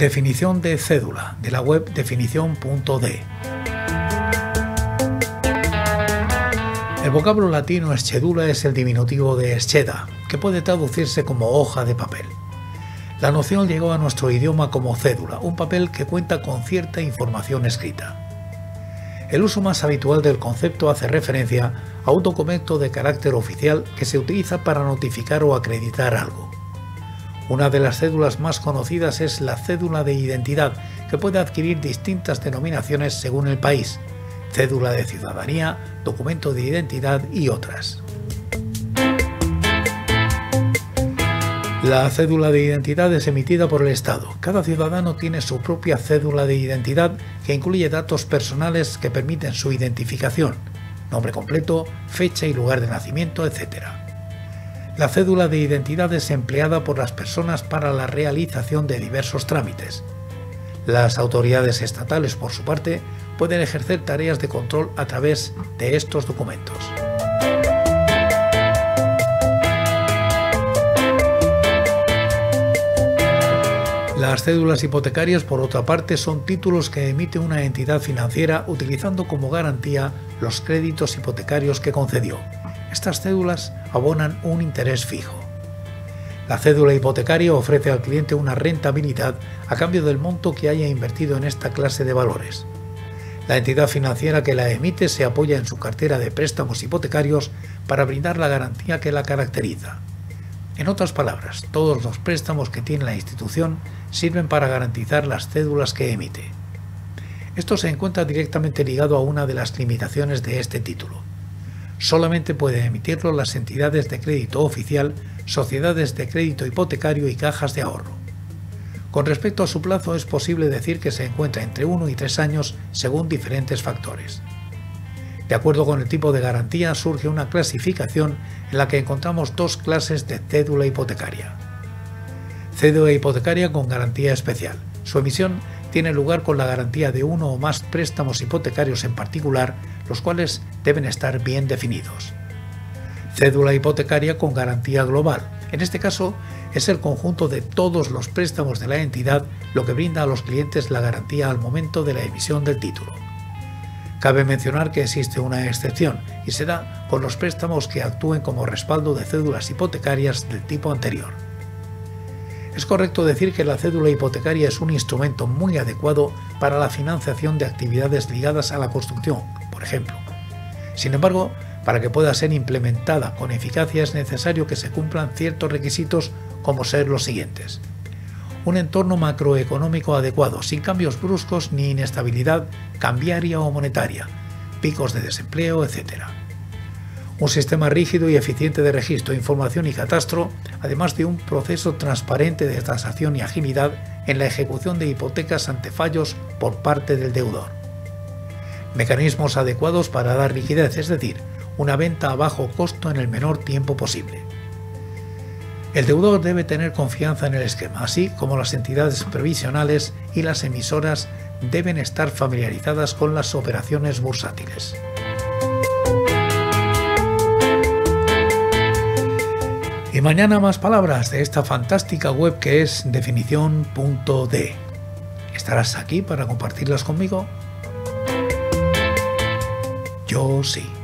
Definición de cédula, de la web definición.de. El vocablo latino schedula es el diminutivo de scheda, que puede traducirse como hoja de papel. La noción llegó a nuestro idioma como cédula, un papel que cuenta con cierta información escrita. El uso más habitual del concepto hace referencia a un documento de carácter oficial que se utiliza para notificar o acreditar algo. Una de las cédulas más conocidas es la cédula de identidad, que puede adquirir distintas denominaciones según el país: cédula de ciudadanía, documento de identidad y otras. La cédula de identidad es emitida por el Estado. Cada ciudadano tiene su propia cédula de identidad que incluye datos personales que permiten su identificación: nombre completo, fecha y lugar de nacimiento, etc. La cédula de identidad es empleada por las personas para la realización de diversos trámites. Las autoridades estatales, por su parte, pueden ejercer tareas de control a través de estos documentos. Las cédulas hipotecarias, por otra parte, son títulos que emite una entidad financiera utilizando como garantía los créditos hipotecarios que concedió. Estas cédulas abonan un interés fijo. La cédula hipotecaria ofrece al cliente una rentabilidad a cambio del monto que haya invertido en esta clase de valores. La entidad financiera que la emite se apoya en su cartera de préstamos hipotecarios para brindar la garantía que la caracteriza. En otras palabras, todos los préstamos que tiene la institución sirven para garantizar las cédulas que emite. Esto se encuentra directamente ligado a una de las limitaciones de este título. Solamente pueden emitirlo las entidades de crédito oficial, sociedades de crédito hipotecario y cajas de ahorro. Con respecto a su plazo, es posible decir que se encuentra entre 1 y 3 años según diferentes factores. De acuerdo con el tipo de garantía, surge una clasificación en la que encontramos dos clases de cédula hipotecaria. Cédula hipotecaria con garantía especial. Su emisión tiene lugar con la garantía de uno o más préstamos hipotecarios en particular, los cuales deben estar bien definidos. Cédula hipotecaria con garantía global. En este caso, es el conjunto de todos los préstamos de la entidad lo que brinda a los clientes la garantía al momento de la emisión del título. Cabe mencionar que existe una excepción, y se da con los préstamos que actúen como respaldo de cédulas hipotecarias del tipo anterior. Es correcto decir que la cédula hipotecaria es un instrumento muy adecuado para la financiación de actividades ligadas a la construcción, por ejemplo. Sin embargo, para que pueda ser implementada con eficacia es necesario que se cumplan ciertos requisitos, como ser los siguientes: un entorno macroeconómico adecuado, sin cambios bruscos ni inestabilidad cambiaria o monetaria, picos de desempleo, etc. Un sistema rígido y eficiente de registro, información y catastro, además de un proceso transparente de tasación y agilidad en la ejecución de hipotecas ante fallos por parte del deudor. Mecanismos adecuados para dar liquidez, es decir, una venta a bajo costo en el menor tiempo posible. El deudor debe tener confianza en el esquema, así como las entidades previsionales y las emisoras deben estar familiarizadas con las operaciones bursátiles. Y mañana más palabras de esta fantástica web que es definición.de. ¿Estarás aquí para compartirlas conmigo? Yo sí.